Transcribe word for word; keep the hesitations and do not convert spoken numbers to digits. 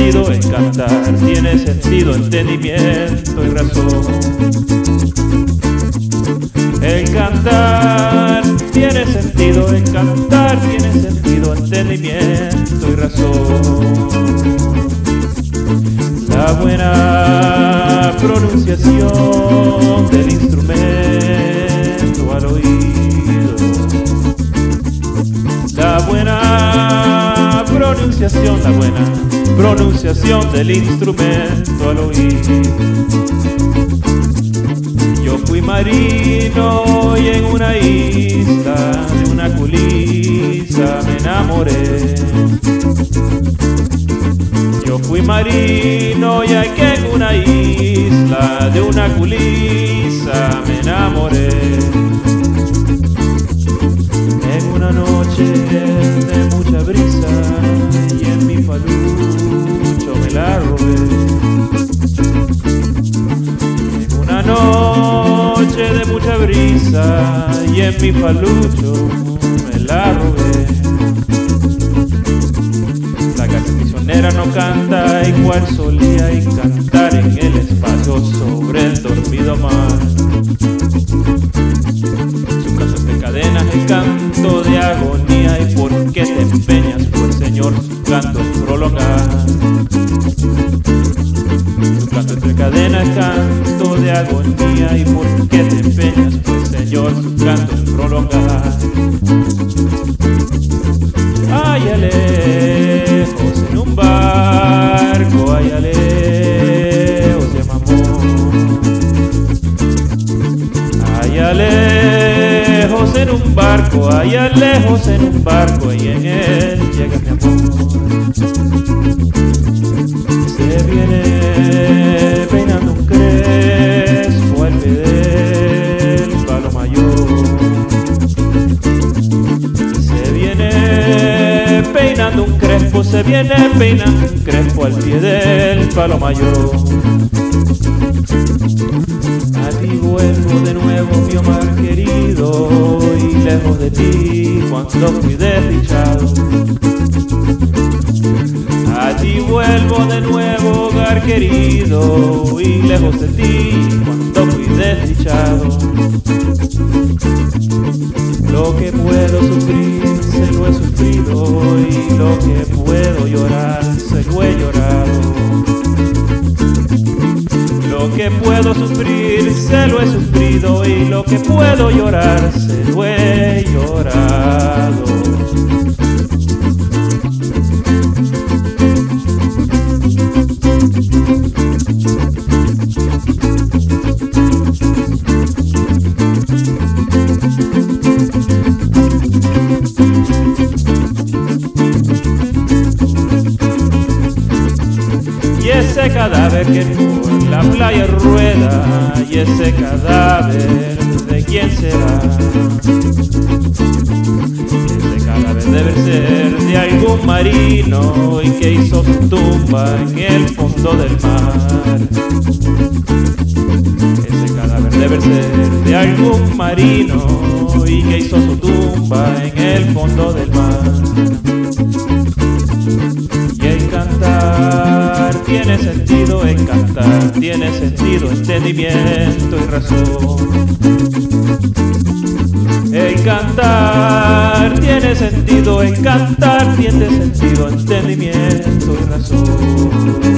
sentido en cantar, tiene sentido, entendimiento y razón. El cantar tiene sentido, en cantar tiene sentido, entendimiento y razón. La buena pronunciación del instrumento al oído. La buena pronunciación, la buena pronunciación del instrumento al oído. Yo fui marino y en una isla de una culisa me enamoré. Yo fui marino y aquí en una isla de una culisa me enamoré. En una noche de mucha brisa y en mi falucho me la robé. En una noche de mucha brisa y en mi falucho me la robé. La cancionera no canta igual solía y cantar en el espacio sobre el dormido mar. Su canto es de cadenas, el canto de agonía. ¿Y por qué te empeñas, pues Señor, su canto es prolongar? Su canto entre cadenas, canto de agonía. ¿Y por qué te empeñas, pues Señor, su canto es prolongar? Allá lejos en un barco, allá lejos de mamón. Allá lejos en un barco, allá lejos en un barco, y en él llega mi amor. Se viene peinando un crespo al pie del palo mayor. Se viene peinando un crespo, se viene peinando un crespo al pie del palo mayor. A ti vuelvo de nuevo, mi Omar querido, y lejos de ti cuando fui desdichado. A ti vuelvo de nuevo, hogar querido, y lejos de ti cuando fui desdichado. Lo que puedo sufrir se lo he sufrido, y lo que puedo llorar se lo he llorado. Lo que puedo sufrir se lo he sufrido, y lo que puedo llorar se lo he llorado. Y ese cadáver que por la playa rueda, y ese cadáver, ¿de quién será? Ese cadáver debe ser de algún marino y que hizo su tumba en el fondo del mar. Ese cadáver debe ser de algún marino y que hizo su tumba en el fondo del mar. Y el cantar tiene sentido, en cantar tiene sentido, entendimiento y razón. El cantar tiene sentido, en cantar tiene sentido, entendimiento y razón.